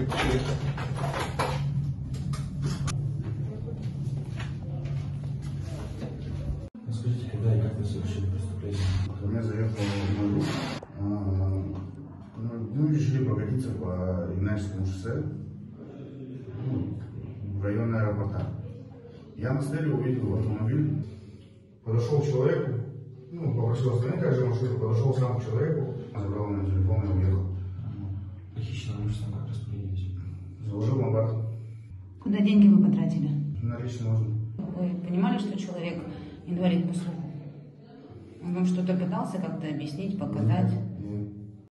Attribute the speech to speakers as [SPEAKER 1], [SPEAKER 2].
[SPEAKER 1] Скажите, когда и как вы совершили преступление?
[SPEAKER 2] Ко мне заехал мой друг. Мы решили прокатиться по Ленинскому шоссе в район аэропорта. Я на стеле увидел автомобиль. Подошел к человеку, попросил остановить также машину, подошел сам к человеку, забрал на телефон и уехал.
[SPEAKER 1] Похищенное имущество как распределились?
[SPEAKER 2] Заложил ломбард.
[SPEAKER 3] Куда деньги вы потратили?
[SPEAKER 2] Налично можно.
[SPEAKER 3] Вы понимали, что человек инвалид по слуху? Он вам что-то пытался как-то объяснить, показать?
[SPEAKER 2] Нет.